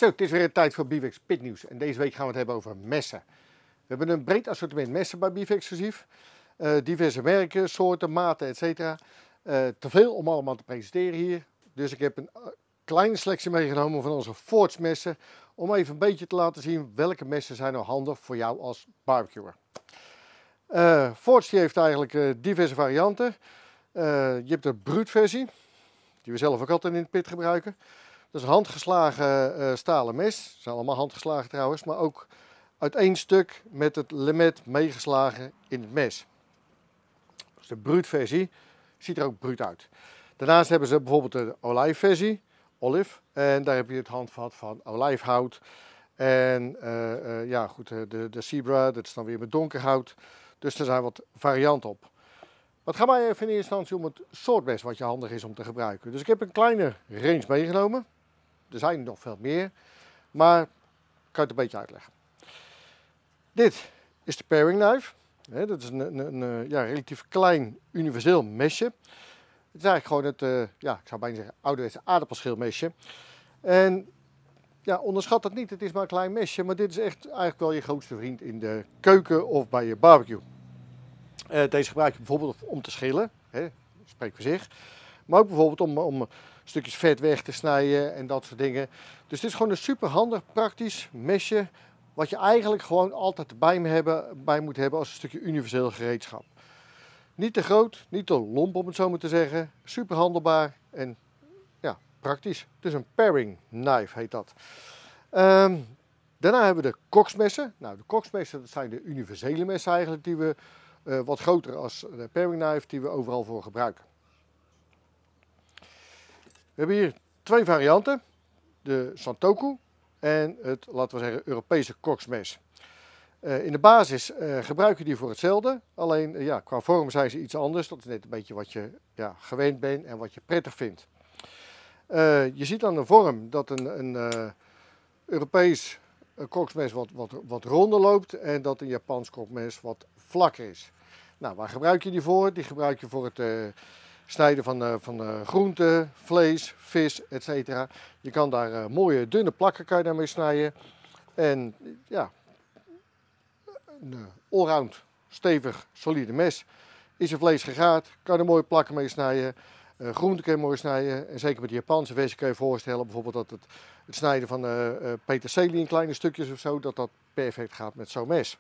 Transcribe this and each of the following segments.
Zo, het is weer tijd voor Beef Pitnieuws en deze week gaan we het hebben over messen. We hebben een breed assortiment messen bij Beef Exclusief. Diverse merken, soorten, maten, etc. Te veel om allemaal te presenteren hier. Dus ik heb een kleine selectie meegenomen van onze Forge messen. Om even een beetje te laten zien welke messen zijn nou handig voor jou als barbecuer. Forge die heeft eigenlijk diverse varianten. Je hebt de bruutversie, die we zelf ook altijd in de pit gebruiken. Dat is een handgeslagen stalen mes. Ze zijn allemaal handgeslagen trouwens, maar ook uit één stuk met het lemet meegeslagen in het mes. Dus de bruutversie ziet er ook bruut uit. Daarnaast hebben ze bijvoorbeeld de olijfversie, olive, en daar heb je het handvat van olijfhout. En ja goed, de zebra, dat is dan weer met donker hout. Dus er zijn wat varianten op. Maar het gaat mij even in eerste instantie om het soort mes wat je handig is om te gebruiken. Dus ik heb een kleine range meegenomen. Er zijn nog veel meer, maar ik kan het een beetje uitleggen. Dit is de paring knife. Dat is een relatief klein universeel mesje. Het is eigenlijk gewoon het, ik zou bijna zeggen, ouderwetse aardappelschilmesje. En ja, onderschat dat niet, het is maar een klein mesje, maar dit is echt eigenlijk wel je grootste vriend in de keuken of bij je barbecue. Deze gebruik je bijvoorbeeld om te schillen, spreekt voor zich. Maar ook bijvoorbeeld om stukjes vet weg te snijden en dat soort dingen. Dus dit is gewoon een super handig, praktisch mesje. Wat je eigenlijk gewoon altijd erbij moet hebben als een stukje universeel gereedschap. Niet te groot, niet te lomp om het zo maar te zeggen. Super handelbaar en ja, praktisch. Dus een paring knife heet dat. Daarna hebben we de koksmessen. Nou, de koksmessen dat zijn de universele messen eigenlijk die we wat groter als de paring knife die we overal voor gebruiken. We hebben hier twee varianten. De Santoku en het, laten we zeggen, Europese koksmes. In de basis gebruik je die voor hetzelfde. Alleen qua vorm zijn ze iets anders. Dat is net een beetje wat je gewend bent en wat je prettig vindt. Je ziet aan de vorm dat een Europees koksmes wat ronder loopt en dat een Japans koksmes wat vlakker is. Nou, waar gebruik je die voor? Die gebruik je voor het snijden van groenten, vlees, vis, etc. Je kan daar mooie dunne plakken kan je daarmee snijden. En ja, een allround, stevig, solide mes. Is je vlees gegaard, kan je er mooie plakken mee snijden. Groenten kun je mooi snijden. En zeker met de Japanse versie kun je je voorstellen bijvoorbeeld dat het snijden van peterselie in kleine stukjes of zo, dat perfect gaat met zo'n mes.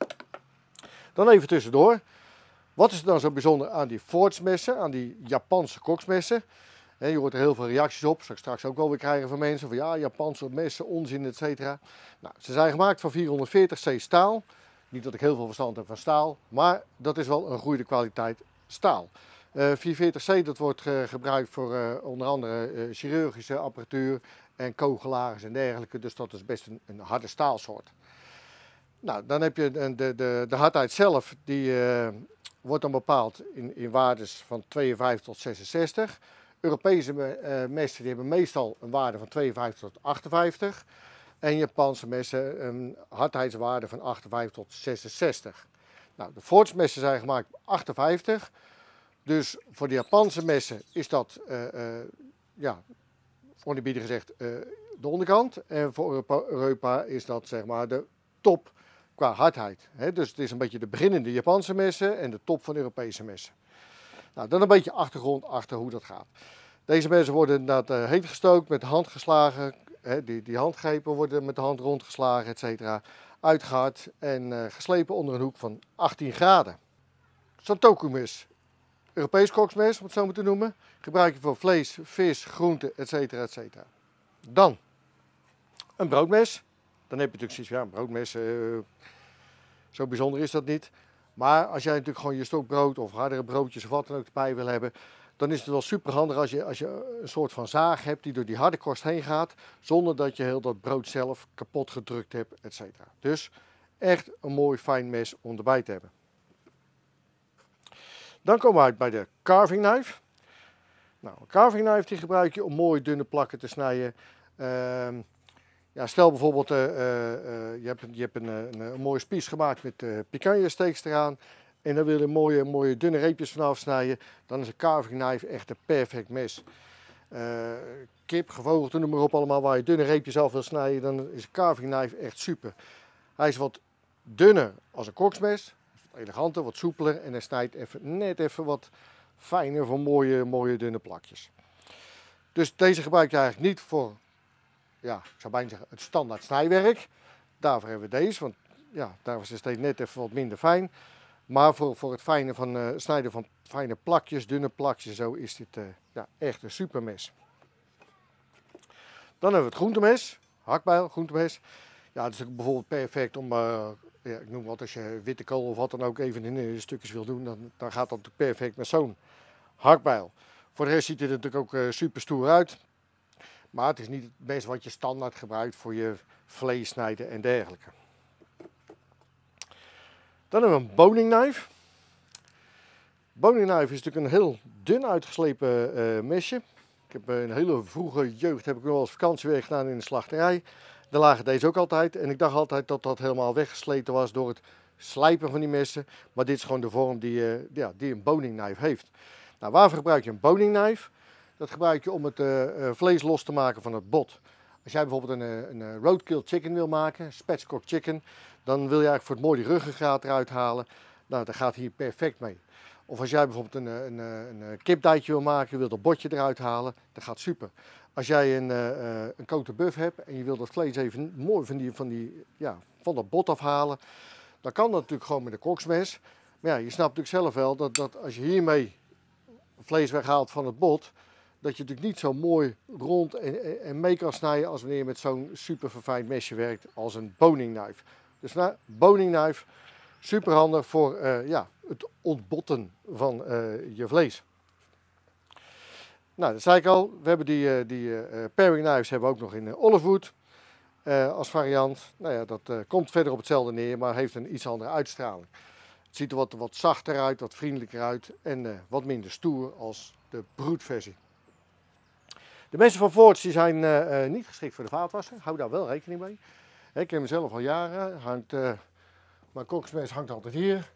Dan even tussendoor. Wat is er dan zo bijzonder aan die Forge messen, aan die Japanse koksmessen? Je hoort er heel veel reacties op, zal ik straks ook wel weer krijgen van mensen van ja, Japanse messen, onzin, etc. Nou, ze zijn gemaakt van 440C staal. Niet dat ik heel veel verstand heb van staal, maar dat is wel een goede kwaliteit staal. 440C dat wordt gebruikt voor onder andere chirurgische apparatuur en kogelaars en dergelijke, dus dat is best een harde staalsoort. Nou, dan heb je de hardheid zelf, die wordt dan bepaald in waardes van 52 tot 66. Europese messen die hebben meestal een waarde van 52 tot 58. En Japanse messen een hardheidswaarde van 58 tot 66. Nou, de Forge messen zijn gemaakt op 58. Dus voor de Japanse messen is dat, oneerbiedig gezegd, de onderkant. En voor Europa is dat zeg maar de top qua hardheid. Dus het is een beetje de beginnende Japanse messen en de top van Europese messen. Nou, dan een beetje achtergrond achter hoe dat gaat. Deze messen worden inderdaad heet gestookt, met de hand geslagen. Die handgrepen worden met de hand rondgeslagen, etc. Uitgehard en geslepen onder een hoek van 18 graden. Santoku mes, Europees koksmes om het zo maar te noemen. Gebruik je voor vlees, vis, groenten, etc. etc. Dan een broodmes. Dan heb je natuurlijk zoiets van ja, een broodmes, zo bijzonder is dat niet. Maar als jij natuurlijk gewoon je stokbrood of hardere broodjes of wat dan ook erbij wil hebben, dan is het wel super handig als je een soort van zaag hebt die door die harde korst heen gaat, zonder dat je heel dat brood zelf kapot gedrukt hebt, etc. Dus echt een mooi fijn mes om erbij te hebben. Dan komen we uit bij de carving knife. Nou, een carving knife die gebruik je om mooie dunne plakken te snijden. Stel bijvoorbeeld, je hebt een mooie spies gemaakt met picanha steaks eraan. En dan wil je mooie dunne reepjes vanaf snijden. Dan is een carving knife echt een perfect mes. Kip, gevogelte, noem maar op allemaal, waar je dunne reepjes af wil snijden, dan is een carving knife echt super. Hij is wat dunner als een koksmes, wat eleganter, wat soepeler en hij snijdt net even wat fijner voor mooie dunne plakjes. Dus deze gebruik je eigenlijk niet voor, ja, ik zou bijna zeggen, het standaard snijwerk. Daarvoor hebben we deze, want ja, daar is het steeds net even wat minder fijn. Maar voor het fijne van snijden van fijne plakjes, dunne plakjes, zo is dit ja, echt een super mes. Dan hebben we het groentemes, hakbijl, groentemes. Ja, dat is ook bijvoorbeeld perfect om, ja, ik noem wat, als je witte kool of wat dan ook even in stukjes wil doen, dan gaat dat natuurlijk perfect met zo'n hakbijl. Voor de rest ziet het er natuurlijk ook super stoer uit. Maar het is niet het mes wat je standaard gebruikt voor je vlees snijden en dergelijke. Dan hebben we een boning knife. Boning knife is natuurlijk een heel dun uitgeslepen mesje. Ik heb een hele vroege jeugd heb ik nog wel eens vakantiewerk gedaan in de slachterij. Daar lagen deze ook altijd. En ik dacht altijd dat dat helemaal weggesleten was door het slijpen van die messen. Maar dit is gewoon de vorm die een boning knife heeft. Nou, waarvoor gebruik je een boning knife? Dat gebruik je om het vlees los te maken van het bot. Als jij bijvoorbeeld een roadkill chicken wil maken, spatchcock chicken, dan wil je eigenlijk voor het mooie ruggengraat eruit halen. Nou, dat gaat hier perfect mee. Of als jij bijvoorbeeld een kipdijtje wil maken, je wilt dat botje eruit halen, dat gaat super. Als jij een cote buff hebt en je wilt dat vlees even mooi van dat bot afhalen, dan kan dat natuurlijk gewoon met een koksmes. Maar ja, je snapt natuurlijk zelf wel dat als je hiermee vlees weghaalt van het bot, dat je natuurlijk niet zo mooi rond en mee kan snijden als wanneer je met zo'n super verfijnd mesje werkt als een boning knife. Dus boning knife, super handig voor het ontbotten van je vlees. Nou, dat zei ik al, we hebben die paring knives hebben we ook nog in olivewood als variant. Nou ja, dat komt verder op hetzelfde neer, maar heeft een iets andere uitstraling. Het ziet er wat zachter uit, wat vriendelijker uit en wat minder stoer als de broedversie. De messen van Forge die zijn niet geschikt voor de vaatwasser, hou daar wel rekening mee. Ik ken mezelf al jaren, mijn koksmes hangt altijd hier.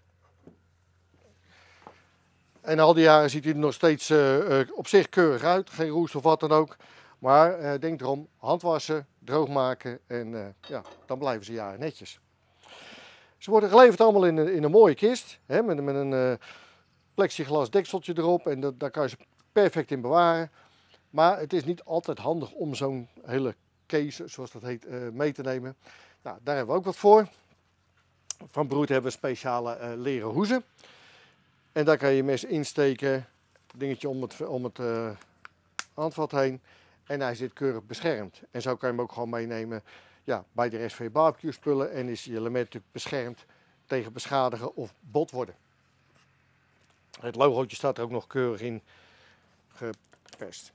En al die jaren ziet hij er nog steeds op zich keurig uit, geen roest of wat dan ook. Maar denk erom, handwassen, droog maken en dan blijven ze jaren netjes. Ze worden geleverd allemaal in een mooie kist, hè, met een plexiglas dekseltje erop en daar kan je ze perfect in bewaren. Maar het is niet altijd handig om zo'n hele case, zoals dat heet, mee te nemen. Nou, daar hebben we ook wat voor. Van Broed hebben we speciale leren hoezen. En daar kan je je mes insteken, dingetje om het handvat heen. En hij zit keurig beschermd. En zo kan je hem ook gewoon meenemen bij de rest van je barbecue spullen. En is je element natuurlijk beschermd tegen beschadigen of bot worden. Het logootje staat er ook nog keurig in geperst.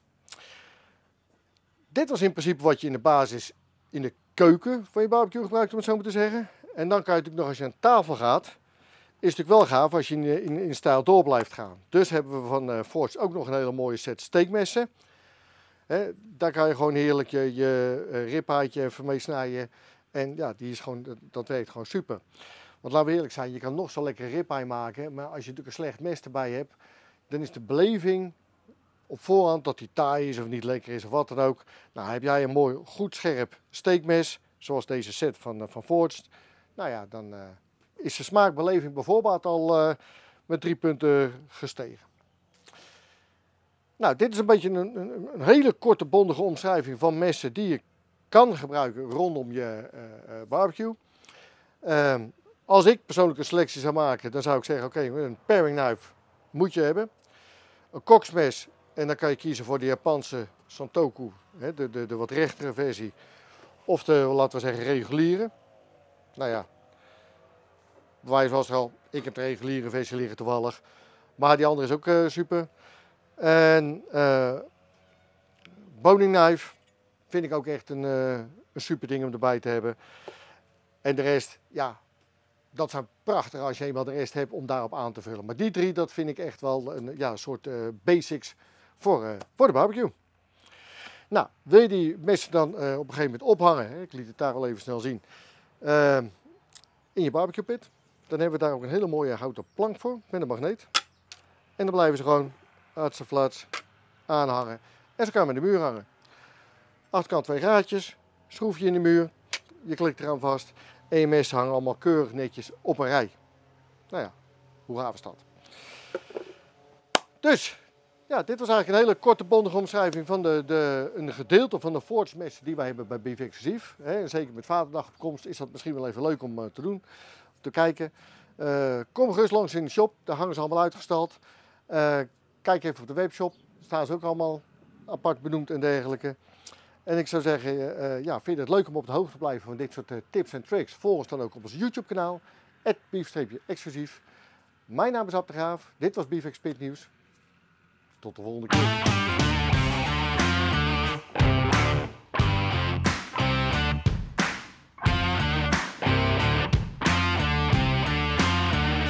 Dit was in principe wat je in de basis in de keuken van je barbecue gebruikt, om het zo maar te zeggen. En dan kan je natuurlijk nog als je aan tafel gaat, is het natuurlijk wel gaaf als je in stijl door blijft gaan. Dus hebben we van Forge ook nog een hele mooie set steekmessen. Daar kan je gewoon heerlijk je ribaaitje even mee snijden. En ja, dat werkt gewoon super. Want laten we eerlijk zijn, je kan nog zo lekker ribeye maken, maar als je natuurlijk een slecht mes erbij hebt, dan is de beleving op voorhand dat die taai is of niet lekker is of wat dan ook. Nou, heb jij een mooi goed scherp steekmes, zoals deze set van Forge, nou ja, dan is de smaakbeleving bijvoorbeeld al met 3 punten gestegen. Nou, dit is een beetje een hele korte bondige omschrijving van messen die je kan gebruiken rondom je barbecue. Als ik persoonlijk een selectie zou maken, dan zou ik zeggen, oké, een paring knife moet je hebben. Een koksmes, en dan kan je kiezen voor de Japanse Santoku, de wat rechtere versie. Of de, laten we zeggen, reguliere. Nou ja, bewijs was er al, ik heb de reguliere versie liggen toevallig. Maar die andere is ook super. En boning knife vind ik ook echt een super ding om erbij te hebben. En de rest, ja, dat zijn prachtig als je eenmaal de rest hebt om daarop aan te vullen. Maar die 3, dat vind ik echt wel een soort basics voor de barbecue. Nou, wil je die messen dan op een gegeven moment ophangen, hè, ik liet het daar al even snel zien, in je barbecue pit. Dan hebben we daar ook een hele mooie houten plank voor met een magneet. En dan blijven ze gewoon flats aanhangen. En zo kan je hem in de muur hangen. Achterkant 2 gaatjes, schroefje in de muur, je klikt eraan vast en je messen hangen allemaal keurig netjes op een rij. Nou ja, hoe gaaf is dat? Dus, ja, dit was eigenlijk een hele korte bondige omschrijving van een gedeelte van de Forge messen die wij hebben bij Beef Exclusief. En zeker met Vaderdag op komst is dat misschien wel even leuk om te doen, om te kijken. Kom gerust langs in de shop, daar hangen ze allemaal uitgestald. Kijk even op de webshop, daar staan ze ook allemaal apart benoemd en dergelijke. En ik zou zeggen, ja, vind je het leuk om op de hoogte te blijven van dit soort tips en tricks? Volg ons dan ook op ons YouTube kanaal, @beef-exclusief. Mijn naam is Ab de Graaf, dit was Beef Expert Nieuws. Tot de volgende keer.